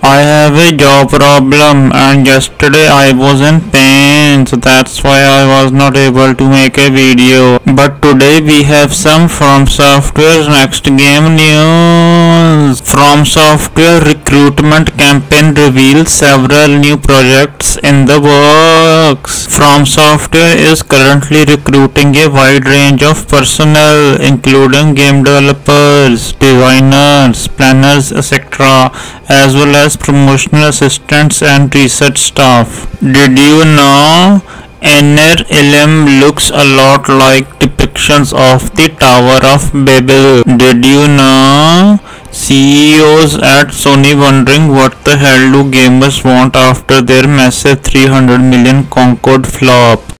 I have a jaw problem and yesterday I was in pain, so that's why I was not able to make a video. But today we have some From Software's next game news. From Software recruitment campaign reveals several new projects in the works. From Software is currently recruiting a wide range of personnel, including game developers, designers, planners, etc., as well as promotional assistants and research staff. Did you know Ner Ilm looks a lot like depictions of the Tower of Babel? Did you know CEOs at Sony wondering what the hell do gamers want after their massive 300 million Concorde flop?